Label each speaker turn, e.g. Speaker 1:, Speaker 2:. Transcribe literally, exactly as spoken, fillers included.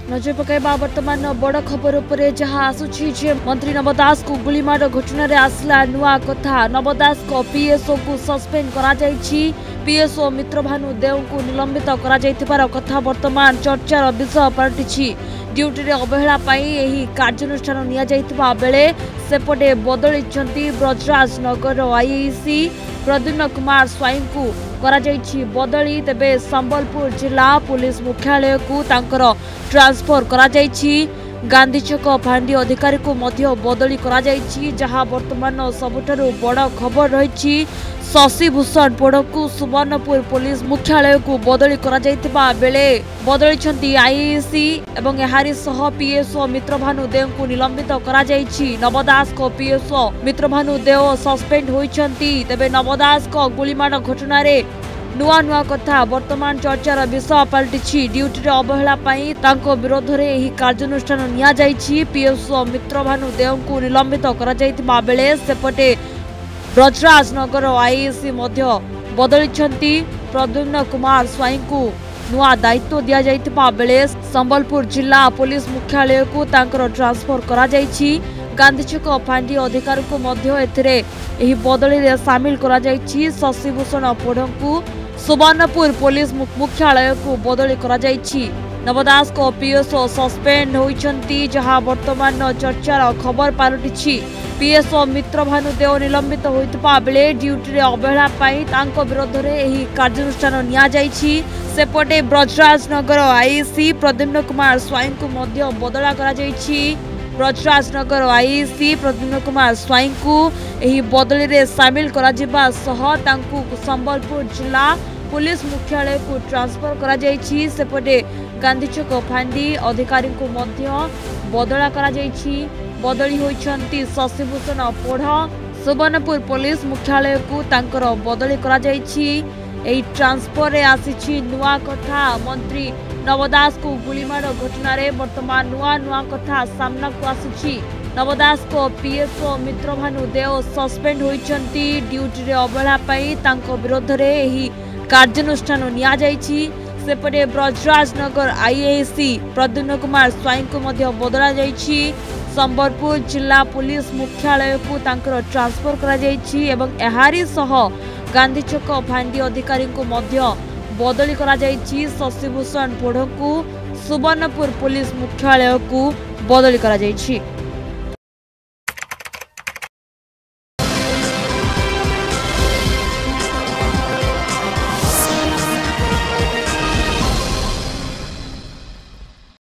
Speaker 1: नजर पकाइबा वर्तमान बड़ खबर उपरे जहां आसुछि जे मंत्री नव दास को गुलीमाड़ घटना रे आसला नुआ कथा। नव दास को पीएसओ को सस्पेंड करा जायछि। पीएसओ मित्रभानु देव को निलंबित करा जायतिबार कथा वर्तमान चर्चार विषय पलटिछि। ड्यूटी रे अवहेला पाई एही कार्यानुष्ठान निया जायतिबा बेले सेपटे बदलिछंती ब्रजराज नगर आईआईसी प्रद्युम्न कुमार स्वाई को करा जायछि बदली। तेबे संबलपुर जिला पुलिस मुख्यालय को तांकर ट्रांसफर करा जायछि। गांधी छक फांडी अधिकारी को मध्य बदली करा जायछि। जहां वर्तमान सबुठारु बड़ खबर रहिछि शशिभूषण पोड़ को सुवर्णपुर पुलिस मुख्यालय को बदली करा जायतिबा बेले बदलिछंती आईआईसी एवं एहारी सह पीएसओ मित्रभानु देव को निलंबित करा जायछि। नवदास को पीएसओ मित्रभानु देव सस्पेंड होइछंती। तेबे नवदास को गुलीमाड़ घटना रे नुआ नुआ कथा वर्तमान चर्चार विषय पलटिछि। ड्यूटी रे अवहेला पाई तांको विरोध रे एही कार्यानुष्ठान निया जायछि। पीएसओ मित्रभानु देव को निलंबित करा जायतिबा बेले सेपटे ब्रजराज नगर आईआईसी मध्य बदलिछंती। प्रद्युम्न कुमार स्वाई को नुआ दायित्व दिया जायतिबा बेले संबलपुर जिला पुलिस मुख्यालय को तांकर ट्रांसफर करा जायछि। गांधी छक फांडी अधिकारी को मध्य एथिरे एही बदली रे शामिल करा जायछि। शशिभूषण पोड़ को सुवर्णपुर पुलिस मुख्यालय को बदली करा जायछि। नवदास को पीएसओ सस्पेंड होइछंती। जहां वर्तमान चर्चार खबर पलटिछि। पीएसओ मित्रभानु देव निलंबित होइतबा बेले ड्यूटी रे अवहेला पाई तांको विरोध रे एही कार्यानुष्ठान निया जायछि। सेपटे ब्रजराज नगर आईआईसी प्रद्युम्न कुमार स्वाई को मध्य बदला करा जायछि। ब्रजराज नगर आईआईसी प्रद्युम्न कुमार स्वाई को एही बदली रे शामिल करा जिबा सह तांकु संबलपुर जिला पुलिस मुख्यालय को ट्रांसफर करा जायछि। सेपटे गांधी छक फांडी अधिकारी को मध्य बदला करा जायछि। बदली होइछंती शशिभूषण पोड़ सुवर्णपुर पुलिस मुख्यालय को तांकर बदली करा जायछि। एही ट्रांसफर रे आसीछि नुआ कथा। मंत्री नवदास को गुलीमाड़ घटना रे वर्तमान नुआ नुआ कथा सामना को आसीछि। नवदास को पीएसओ मित्रभानु देव सस्पेंड होइछंती। ड्यूटी रे अवहेला पाई तांको विरोध रे एही कार्यानुष्ठान निया जायछि। सेपटे ब्रजराज नगर आईआईसी प्रद्युम्न कुमार स्वाई को मध्य बदला जायछि। संबलपुर जिला पुलिस मुख्यालय को तांकर ट्रांसफर करा जायछि एवं एहारी सह गांधी छक फांडी अधिकारी को मध्य बदली करा जायछि। शशिभूषण पोड़ को सुवर्णपुर पुलिस मुख्यालय को बदली करा जायछि।